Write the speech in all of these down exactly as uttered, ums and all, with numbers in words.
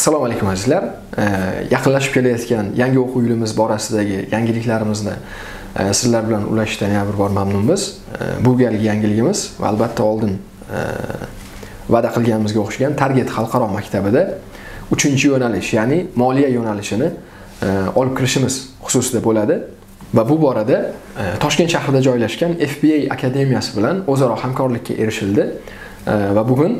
Assalomu alaykum azizlar. Yaqinlashib kelayotgan yangi o'quv yilimiz borasidagi yangiliklarimizni sizlar bilan ulashishdan yana bir bor mamnunmiz. Bu galgi yangiligimiz va albatta oldin va'da qilganimizga o'xshagan Target xalqaro maktabida uchinchi yo'nalish, ya'ni moliya yo'nalishini olib kirishimiz xususida bo'ladi. Va bu borada Toshkent shahrida joylashgan F B A akademiyasi bilan o'zaro hamkorlikka erishildi. Va bugun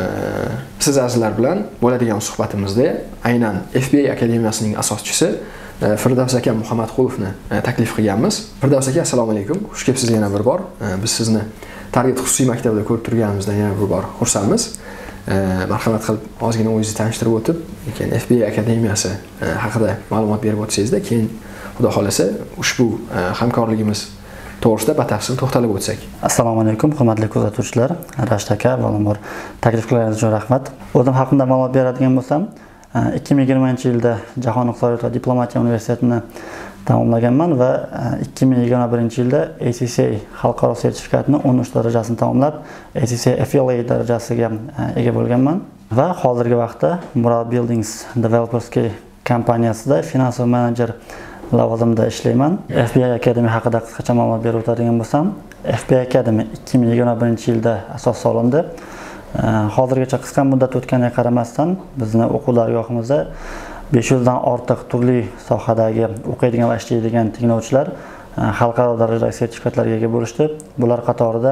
siz azizlar bilan bo'ladigan suhbatimizda aynan F B A akademiyasining asoschisi Firdavs aka Muhammadqulovni taklif qilganmiz. Firdavs aka, assalomu alaykum. Xush kelibsiz yana bir bor. Biz sizni Target xususiy maktabida ko'rib turganimizdan yana bir bor xursandmiz. Marhamat qilib ozgina o'zingizni tanishtirib o'tib, keyin F B A akademiyasi haqida ma'lumot berib o'tsangizda, keyin xudo xolasa ushbu hamkorligimiz to'g'risida batafsil to'xtalib o'tsak. Assalomu alaykum, hurmatli kuzatuvchilar. Rashid aka, avvalambor taklif qilganingiz uchun rahmat. O'zim haqimda ma'lumot beradigan bo'lsam, ikki ming yigirmanchi yilda Jahon iqtisodiyot va diplomatiya universitetini tamomlaganman va ikki ming yigirma birinchi yilda A C C A xalqaro sertifikatini o'n uch darajasini tamomlab, A C C A Affiliate darajasiga ega bo'lganman va hozirgi vaqtda Mural Buildings Developers kompaniyasida finansov menejer lavozimida ishlayman. F B A Academy haqida qisqacha ma'lumot berib o'tadigan bo'lsam, F B A Academy ikki ming yigirma birinchi yilda asos solindi. Hozirgacha qisqa muddat o'tganiga qaramasdan, bizning o'quv dargohimizda besh yuzdan ortiq turli sohadagi o'qiydigan va ishlaydigan tinglovchilar xalqaro darajadagi sertifikatlarga ega bo'lishdi. Bular qatorida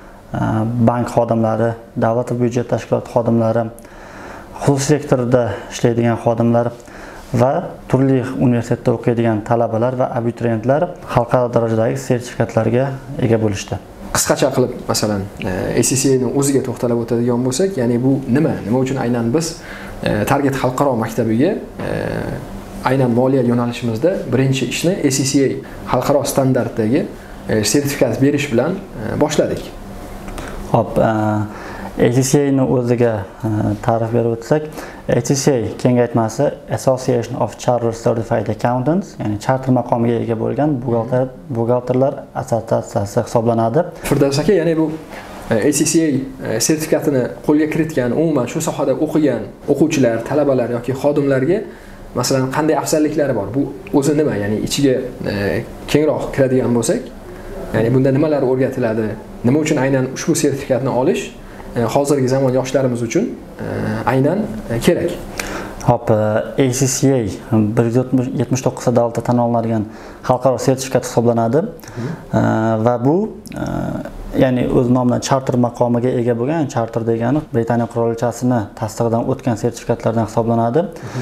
bank xodimlari, davlat va byudjet tashkiloti xodimlari, xususiy sektorda ishlaydigan xodimlar va turli universitetda o'qiydigan talabalar va abituriyentlar xalqaro darajadagi sertifikatlarga ega bo'lishdi. Qisqacha qilib, masalan, A C C A ning o'ziga to'xtalib o'tadigan bo'lsak, ya'ni bu nima? Nima uchun aynan biz Target xalqaro maktabiga aynan moliya yo'nalishimizda birinchi ishni A C C A xalqaro standartdagi sertifikat berish bilan boshladik. Xo'p, A C C A ning o'ziga ta'rif berib o'tsak, A C C A kengaytmasi Association of Chartered Certified Accountants, ya'ni charter maqomiga ega bo'lgan buxgalter buxgalterlar assotsiatsiyasi hisoblanadi. Firdavs aka, ya'ni bu A C C A sertifikatini qo'lga kiritgan, umuman shu sohada o'qigan o'quvchilar, talabalar yoki xodimlarga masalan qanday afzalliklari bor? Bu o'zi nima? Ya'ni ichiga kengroq kiradigan bo'lsak, ya'ni bunda nimalar o'rgatiladi? Nima uchun aynan ushbu sertifikatni olish hozirgi zamon yoshlarimiz uchun aynan kerak? Hop, A C C A bir yuz yetmish to'qqiz ta davlatda tan olinadigan xalqaro sertifikat hisoblanadi va bu ya'ni o'z nomidan charter maqomiga ega bo'lgan, charter degani Britaniya qirolichasini tasdig'idan o'tgan sertifikatlardan hisoblanadi.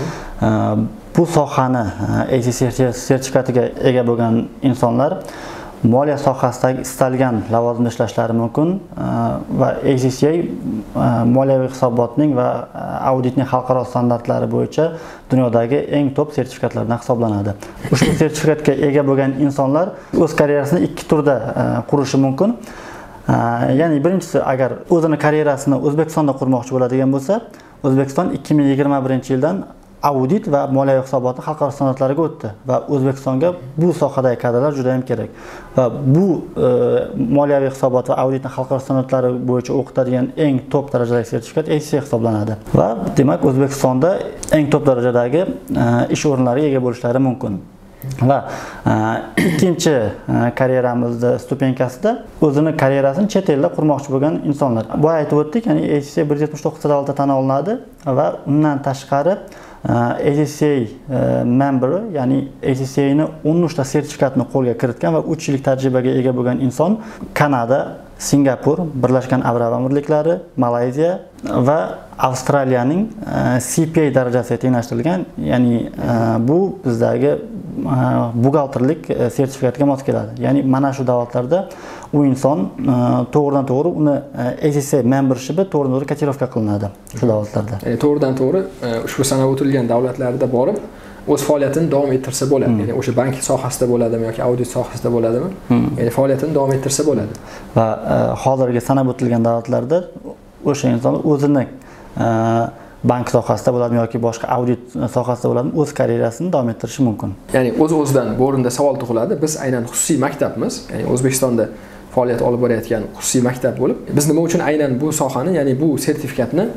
Bu sohani A C C A sertifikatiga ega bo'lgan insonlar moliya sohasidagi istalgan lavozimda ishlashlari mumkin va A C C A moliyaviy hisobotning va auditning xalqaro standartlari bo'yicha dunyodagi eng top sertifikatlardan hisoblanadi. Ushbu sertifikatga ega bo'lgan insonlar o'z karyerasini ikki turda qurishi mumkin. Ya'ni birinchisi, agar o'zini karyerasini O'zbekistonda qurmoqchi bo'ladigan bo'lsa, O'zbekiston ikki ming yigirma birinchi yildan audit va moliya hisoboti xalqaro standartlariga o'tdi va O'zbekistonga bu sohadagi kadrlar juda ham kerak. Va bu moliyaviy hisobot va auditning xalqaro standartlari bo'yicha o'qitadigan eng top darajadagi sertifikat A C C A hisoblanadi. Va demak, O'zbekistonda eng top darajadagi ish o'rinlariga ega bo'lishlari mumkin. Va ikkinchi karyeramizda stupenkasida o'zini karyerasini chet elda qurmoqchi bo'lgan insonlar. Bu aytib o'tdik, ya'ni A C C A bir yuz yetmish to'qqiz ta davlatda tan olinadi va undan tashqari A C C A member, ya'ni A C C A ning o'n uch ta sertifikatni qo'lga kiritgan va uch yillik tajribaga ega bo'lgan inson Kanada, Singapur, Birlashgan Arab Amirliklari, Malayziya va Avstraliyaning C P A darajasiga tenglashtirilgan, ya'ni bu bizdagi buxgalterlik sertifikatiga mos keladi. Ya'ni mana shu davlatlarda u inson to'g'ridan to'g'ri uni A C C A membershipi to'g'ridan to'g'ri kotirovka qilinadi shu davlatlarda. Ya'ni to'g'ridan to'g'ri ushbu sanab o'tilgan davlatlarda borib o'z faoliyatini davom ettirsa bo'ladi. Ya'ni o'sha bank sohasida bo'ladimi yoki audit sohasida bo'ladimi? Ya'ni faoliyatini davom ettirsa bo'ladi. Va hozirgi sanab o'tilgan davlatlarda o'sha inson o'zini bank sohasida bo'ladimi yoki boshqa audit sohasida bo'ladimi, o'z karyerasini davom ettirishi mumkin. Ya'ni o'z-o'zidan bu o'rinda savol tug'iladi. Biz aynan xususiy maktabmiz, ya'ni O'zbekistonda faoliyat olib borayotgan xususiy maktab bo'lib, biz nima uchun aynan bu sohani, ya'ni bu sertifikatni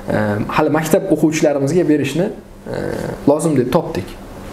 hali maktab o'quvchilarimizga berishni lozim deb topdik.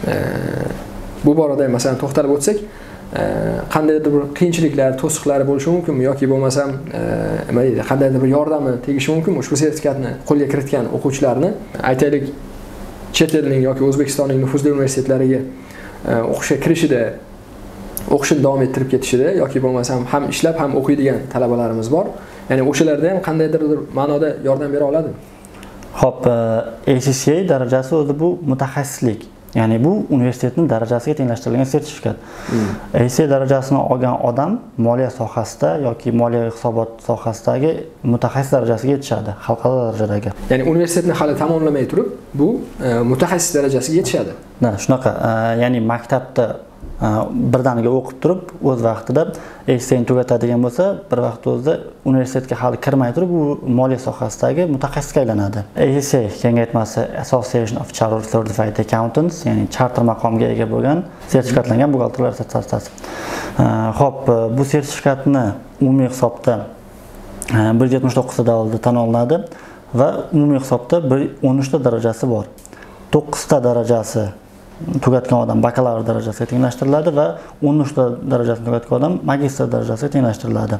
Bu borada masalan to'xtalib o'tsak, qandaydir bir qiyinchiliklar, to'siqlari bo'lishi mumkinmi yoki bo'lmasam nima deydi, qandaydir bir yordami tegishi mumkinmi ushbu sertifikatni qo'lga kiritgan o'quvchilarni, aytaylik, chet elning yoki O'zbekistonning nufuzli universitetlariga o'qishga kirishida, o'qishini davom ettirib ketishida yoki bo'lmasam ham ishlab ham o'qiydigan talabalarimiz bor. Ya'ni o'shalarda ham qandaydir ma'noda yordam bera oladimi? Xo'p, A C C A darajasi o'zi bu mutaxassislik. Ya'ni bu universitetning darajasiga tenglashtirilgan sertifikat. Hmm. A C C A darajasini olgan odam moliya sohasida yoki moliyaviy hisobot sohasidagi mutaxassis darajasiga yetishadi, xalqaro darajadagi. Ya'ni universitetni hali tamomlamay turib, bu e, mutaxassis darajasiga yetishadi. Ha, shunaqa. E, ya'ni maktabda birdaniga o'qib turib, o'z vaqtida A C C A ni tugatadigan bo'lsa, bir vaqt o'zida universitetga hali kirmay turib, u moliya sohasidagi mutaxassisga aylanadi. A C C A kengaytmasi Association of Chartered Certified Accountants, ya'ni charter maqomiga ega bo'lgan sertifikatlangan buxgalterlar assotsiatsiyasi. Xo'p, bu sertifikatni umumiy hisobda bir yuz yetmish to'qqiz ta davlatda tan olinadi va umumiy hisobda o'n uch ta darajasi bor. to'qqiz ta darajasi tugatgan odam bakalavr darajasiga tenglashtiriladi va o'n uch ta darajasini tugatgan odam magistr darajasiga tenglashtiriladi.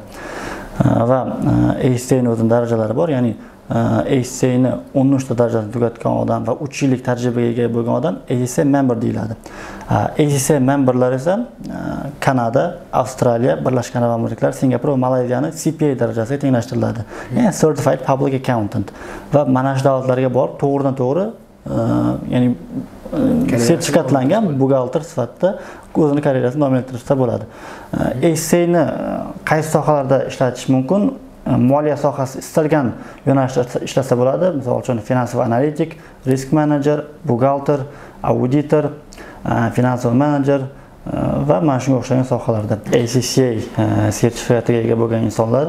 Va A C C A ning o'zining darajalari bor, ya'ni A C C A ni o'n uch ta darajasini tugatgan odam va uch yillik tajribaga ega bo'lgan odam A C C A member deyiladi. A C C A memberlar esa Kanada, Avstraliya, Birlashgan Arab Amirliklari, Singapur va Malayziyani C P A darajasiga tenglashtiriladi. Ya'ni Certified Public Accountant. Va mana shu davlatlarga borib to'g'ridan to'g'ri, ya'ni sertifikatlangan buxgalter sifatida o'zini karyerasini davom ettirishsa bo'ladi. A C C A ni qaysi sohalarda ishlatish mumkin? Moliya sohasi istalgan yo'nalishda ishlasa bo'ladi. Misol uchun financial analitik, risk manager, buxgalter, auditor, financial manager va mana shunga o'xshagan sohalarda A C C A sertifikatiga ega bo'lgan insonlar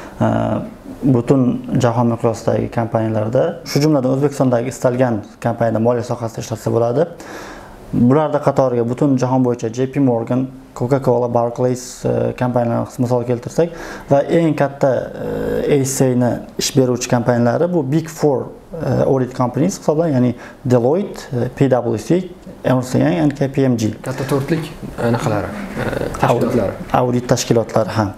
butun jahon miqyosidagi kompaniyalarda, shu jumladan O'zbekistondagi istalgan kompaniyada moliya sohasida ishlatsa bo'ladi. Bularda qatoriga butun jahon bo'yicha J P Morgan, Coca-Cola, Barclays kompaniyalarini misol keltirsak va eng katta A C C A ni ish beruvchi kompaniyalari bu Big Four audit companies hisoblanadi, ya'ni Deloitte, P W C, Ernst and Young and K P M G. Katta to'rtlik anaqalari, tashkilotlari. Audit tashkilotlari ham.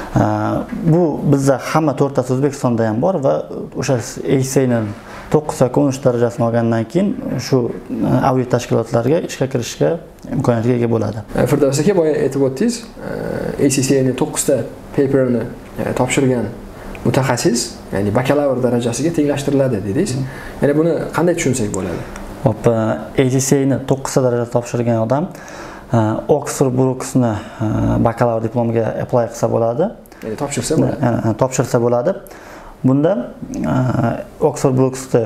Bu bizda hamma to'rttasi O'zbekistonda ham bor va o'sha A C C A ning to'qqiz yoki o'n uch darajasini olgandan keyin shu audit tashkilotlariga ishga kirishga imkoniyatiga ega bo'ladi. Firdavs aka, boya aytib o'tdingiz, A C C A ning to'qqiz ta paperni topshirgan mutaxassis, ya'ni bakalavr darajasiga tenglashtiriladi dedingiz. Ya'ni buni qanday tushunsak bo'ladi? Hop, A C C A ni to'qqiz ta darajada topshirgan odam Oxford Brooks'ni bakalavr diplomiga apply qilsa bo'ladi. Ya'ni topshirsa bo'ladi. Topshirsa bo'ladi. Bunda Oxford Brooks'da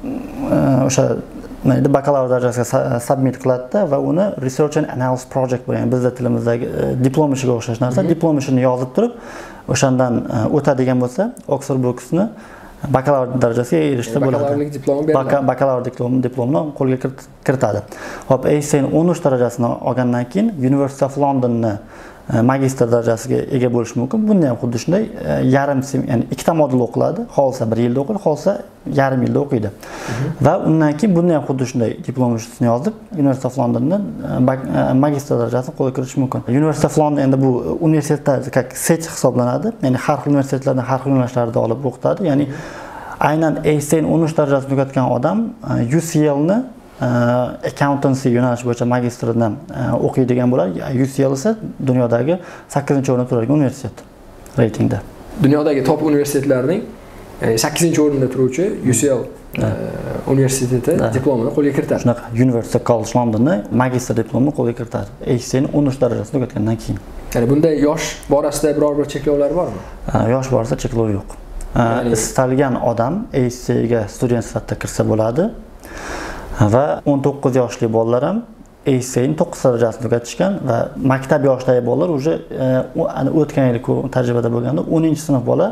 o'sha nima bakalavr darajasiga submit qiladi va uni Research and Analysis Project bo'lgan bizda tilimizdagi diplom ishiga o'xshash narsa, diplom ishini yozib turib, o'shandan o'tadigan bo'lsa, Oxford Brooks'ni bakalavr darajasiga erishsa bo'ladi. Bakalavr diplomi beriladi. Bakalavr diplomi diplomni qo'lga kiritadi. Hop, A C C A ning o'n uch darajasini olgandan keyin University of London'ni magistr darajasiga ega bo'lish mumkin. Bunda ham xuddi shunday yarim, ya'ni ikkita modul o'qiladi. Xolsa bir yilda o'qiydi, xolsa yarim yilda o'qiydi. Va undan keyin bunda ham xuddi shunday diplom ishini yozib, University of Londondan magistr darajasini qo'lga kiritish mumkin. University of London endi bu universitetda как sech hisoblanadi. Ya'ni har xil universitetlardan har xil yo'nalishlarda olib o'qitadi. Ya'ni aynan A C C A ning o'n uch darajasini tugatgan odam U C L ni accountancy yo'nalishi bo'yicha magistrdan o'qiydigan bo'ladi. U C L esa dunyodagi sakkizinchi o'rinda turadigan universitet reytingda. Dunyodagi top universitetlarning sakkizinchi o'rinda turuvchi U C L universiteti diplomini qo'lga kiritadi. Shunaqa University College Londonni magistr diplomini qo'lga kiritadi. A C C A ning o'n uch darajasini tugatgandan keyin. Ya'ni bunday yosh borasida biror bir cheklovlar bormi? Yosh borasida cheklov yo'q. Istalgan odam A C C A ga student sifatida kirsa bo'ladi. Va o'n to'qqiz yoshli bolalar ham A C C A ning to'qqiz darajasini tugatishgan va maktab yoshidagi bolalar уже o'tgan yil tajribada bo'lganda o'ninchi sinf bola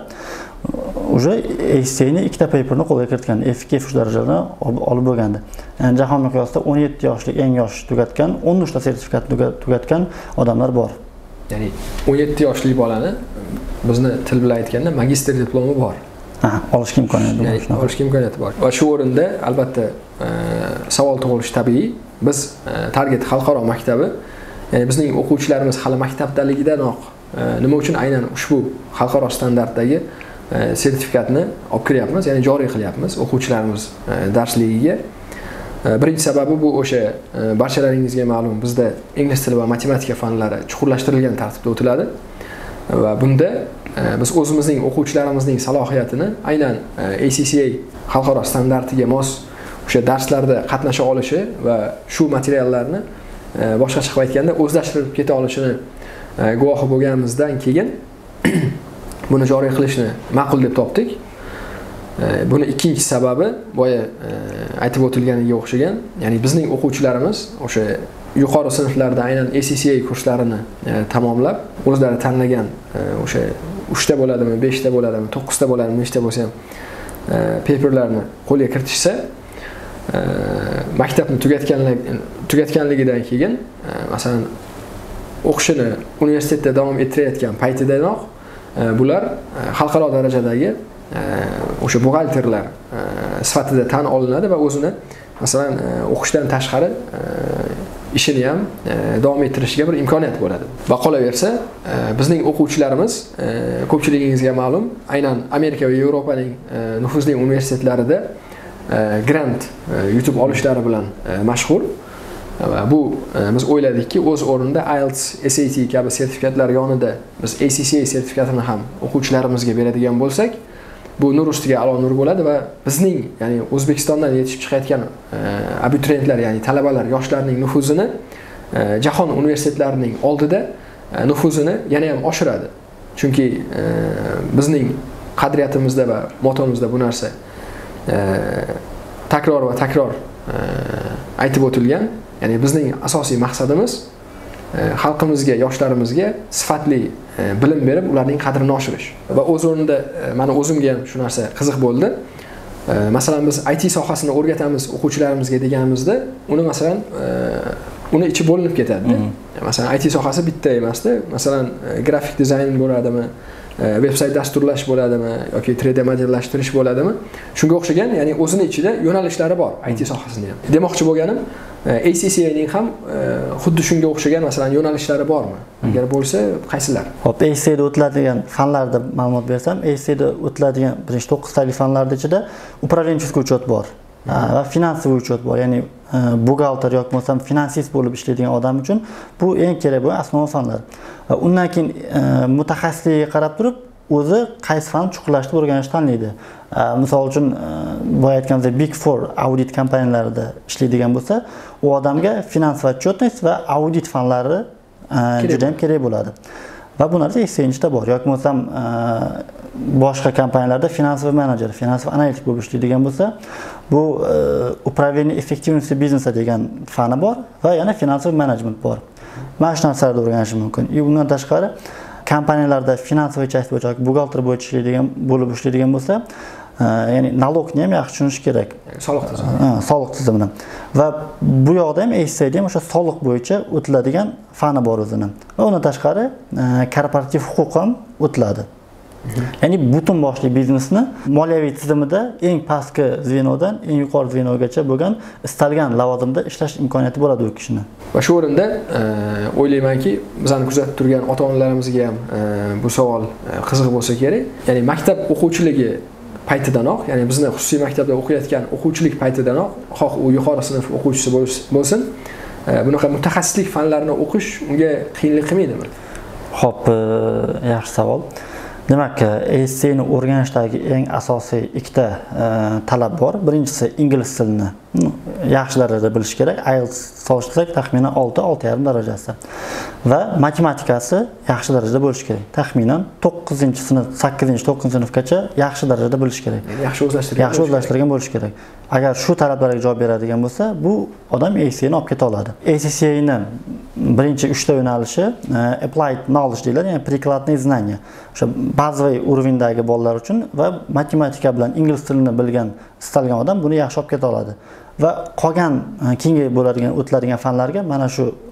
уже A C C A ning ikkita paperni qo'lga kiritgan, F ikki F uch darajalarni olib bo'lganda. Yani jahon miqyosida o'n yetti yoshli eng yosh tugatgan, o'n uch ta sertifikatni tugatgan odamlar bor. Ya'ni o'n yetti yoshli bolani bizni til bilan aytganda magistr diplomi bor. Ha, olishga imkoniyati bor. Ya'ni olishga imkoniyati bor. Va shu o'rinda albatta savol tug'ilishi tabiiy. Biz Target xalqaro maktabi, ya'ni bizning o'quvchilarimiz hali maktabdaligidanoq nima uchun aynan ushbu xalqaro standartdagi sertifikatni olib kiryapmiz, ya'ni joriy qilyapmiz o'quvchilarimiz darsligiga. Birinchi sababi bu o'sha barchalaringizga ma'lum, bizda ingliz tili va matematika fanlari chuqurlashtirilgan tartibda o'tiladi va bunda biz o'zimizning o'quvchilarimizning salohiyatini aynan A C C A xalqaro standartiga mos o'sha darslarda qatnasha olishi va shu materiallarni boshqacha qilib aytganda o'zlashtirib keta olishini guvohi bo'lganimizdan keyin buni joriy qilishni ma'qul deb topdik. Buni ikkinchi sababi boya aytib o'tilganiga o'xshagan, ya'ni bizning o'quvchilarimiz o'sha yuqori sinflarda aynan A C C A kurslarini tamomlab, o'zlari tanlagan o'sha uchta bo'ladimi, beshta bo'ladimi, to'qqizta bo'ladimi, nechta bo'lsa ham paperlarni qo'lga kiritishsa, maktabni tugatganlik tugatganligidan keyin, masalan, o'qishini universitetda davom ettirayotgan paytidanoq bular xalqaro darajadagi o'sha buxgalterlar sifatida tan olinadi va o'zini masalan o'qishdan tashqari ishini ham davom ettirishiga bir imkoniyat bo'ladi. Va qolaversa, bizning o'quvchilarimiz ko'pchiligingizga ma'lum, aynan Amerika va Yevropaning nufuzli universitetlarida grant yutib olishlari bilan mashhur. Va bu biz o'yladikki, o'z o'rnida I E L T S, S A T kabi sertifikatlar yonida biz A C C A sertifikatini ham o'quvchilarimizga beradigan bo'lsak, bu nur ustiga a'lo nur bo'ladi va bizning, ya'ni O'zbekistondan yetishib chiqayotgan abituriyentlar, ya'ni talabalar, yoshlarning nufuzini jahon universitetlarining oldida nufuzini yana ham oshiradi. Chunki bizning qadriyatimizda va motomizda bu narsa takror va takror aytib o'tilgan. Ya'ni bizning asosiy maqsadimiz xalqimizga, yoshlarimizga sifatli bilim berib, ularning qadrini oshirish. Va o'z o'rnida meni o'zimga ham shu narsa qiziq bo'ldi. Masalan, biz I T sohasini o'rgatamiz o'quvchilarimizga deganimizda, uni masalan uni ichi bo'linib ketadi. Masalan, I T sohasi bitta emasda, masalan, grafik dizayn bo'ladimi, veb-sayt dasturlash bo'ladimi yoki tre D modellashtirish bo'ladimi? Shunga o'xshagan, ya'ni o'zini ichida yo'nalishlari bor I T sohasining ham. Demoqchi bo'lganim, A C C A ning ham xuddi shunga o'xshagan masalan yo'nalishlari bormi? Agar bo'lsa, qaysilar? Hop, A C C A da o'tiladigan fanlarda ma'lumot bersam, A C C A da o'tiladigan birinchi to'qqiztalik fanlar ichida upravlenческий учет bor va finansiy учет bor. Ya'ni buxgalter yoki bo'lsam finansist bo'lib ishlaydigan odam uchun bu eng kerak bo'lgan asosiy fanlar. Va undan keyin mutaxassisligiga qarab turib, o'zi qaysi fan chuqurlashtirib o'rganishni tanlaydi. Misol uchun, boya aytganimdek Big Four audit kompaniyalarida ishlaydigan bo'lsa, u odamga finans va отчетность va audit fanlari juda ham kerak bo'ladi. Va bu narsa A C C A da bor. Yoki bo'lsam boshqa kompaniyalarda finans va menejer, finans va analitik bo'lib ishlaydigan bo'lsa, bu управление эффективностью бизнеса degan fani bor va yana finans va menejment bor. Mana shu narsalarni o'rganish mumkin. Bundan tashqari kompaniyalarda finansiy часть bo'yicha, buxgalter bo'yicha ishlaydigan bo'lib ishlaydigan bo'lsa, ya'ni nalogni ham yaxshi tushunish kerak. Soliq tizimi. Ha, soliq tizimini. Va bu yoqda ham A C C A da ham o'sha soliq bo'yicha o'tiladigan fani bor o'zini. Va undan tashqari korporativ huquq ham o'tiladi. Ya'ni butun boshli biznesni moliyaviy tizimida eng pastki zvenodan eng yuqori zvenogacha bo'lgan istalgan lavozimda ishlash imkoniyati bo'ladi u kishini. Va shu o'rinda o'ylaymanki, bizani kuzatib turgan ota-onalarimizga ham bu savol qiziq bo'lsa kerak. Ya'ni maktab o'quvchiligi paytidanoq, ya'ni bizni xususiy maktabda o'qiyotgan o'quvchilik paytidanoq, xoh u yuqori sinf o'quvchisi bo'lsin, bunaqa mutaxassislik fanlarini o'qish unga qiyinlik qilmaydimi? Xo'p, yaxshi savol. Demak, A C C A ni o'rganishdagi eng asosiy ikkita talab bor. Birinchisi ingliz tilini yaxshi darajada bilish kerak. I E L T S solishtirsak taxminan olti olti yarim darajasi. Va matematikasi yaxshi darajada bo'lishi kerak. Taxminan to'qqizinchi sinf, sakkizinchi to'qqizinchi sinfgacha yaxshi darajada bilish kerak. Yaxshi o'zlashtirgan. Yaxshi o'zlashtirgan bo'lishi kerak. Agar shu talablarga javob beradigan bo'lsa, bu odam A C C A ni olib keta oladi. A C C A ni birinchi uchta yo'nalishi applied knowledge deyiladi, ya'ni прикладные знания. O'sha bazaviy уровеньdagi bolalar uchun va matematika bilan ingliz tilini bilgan istalgan odam buni yaxshi olib keta oladi. Va qolgan keyingi bo'ladigan o'tiladigan fanlarga mana shu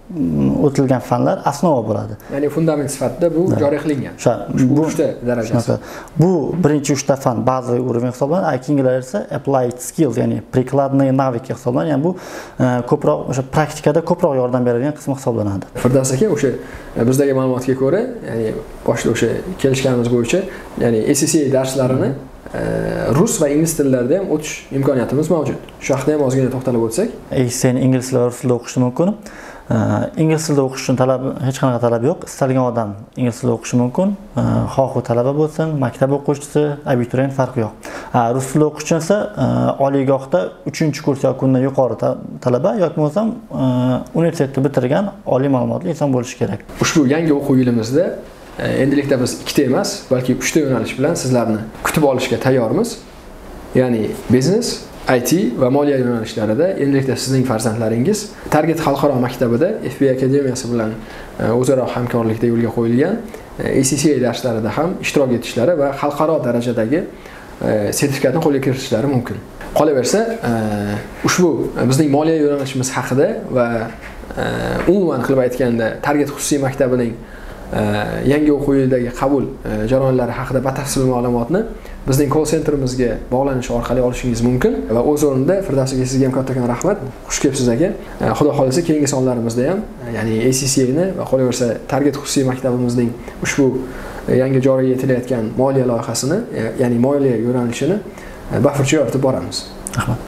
o'tilgan fanlar osnova bo'ladi. Ya'ni fundament sifatida bu joriy qilingan. O'sha bu uchta darajasi. Bu birinchi uchta fan bazaviy уровень hisoblanadi, keyingilar esa applied skills, ya'ni прикладные навыки hisoblanadi. Ya'ni bu ko'proq o'sha praktikada ko'proq yordam beradigan qismi hisoblanadi. Firdaus aka, o'sha bizdagi ma'lumotga ko'ra, ya'ni boshida o'sha kelishganimiz bo'yicha, ya'ni A C C A darslarini rus va ingliz tillarida ham o'tish imkoniyatimiz mavjud. Shu haqida ham ozgina to'xtalib o'tsak. A C C A ni ingliz tili va rus tilida o'qishi mumkin. Ingliz tilida o'qish uchun talab hech qanaqa talab yo'q. Istalgan odam ingliz tilida o'qishi mumkin. Xoh u talaba bo'lsin, maktab o'quvchisi, abituriyent farqi yo'q. Rus tilida o'qish uchun esa oliygohda uchinchi kurs yoki undan yuqori talaba yoki bo'lmasam universitetni bitirgan oliy ma'lumotli inson bo'lishi kerak. Ushbu yangi o'quv yilimizda endilikda biz ikkita emas, balki uchta yo'nalish bilan sizlarni kutib olishga tayyormiz. Ya'ni biznes, I T va moliya yo'nalishlarida endilikda sizning farzandlaringiz Target xalqaro maktabida F B I akademiyasi bilan o'zaro hamkorlikda yo'lga qo'yilgan A C C A darslarida ham ishtirok etishlari va xalqaro darajadagi sertifikatni qo'lga kiritishlari mumkin. Qolaversa, ushbu bizning moliya yo'nalishimiz haqida va umuman qilib aytganda Target xususiy maktabining yangi o'quv yilidagi qabul jarayonlari haqida batafsil ma'lumotni bizning call centrimizga bog'lanish orqali olishingiz mumkin va o'z o'rnida Firdaus aka, sizga ham kattakon rahmat. Xush kelibsiz aka. Xudo xolasa keyingi sonlarimizda ham, ya'ni A C C A ni va qolaversa Target xususiy maktabimizning ushbu yangi joriy etilayotgan moliya loyihasini, ya'ni moliya yo'nalishini bafurcha yoritib boramiz. Rahmat.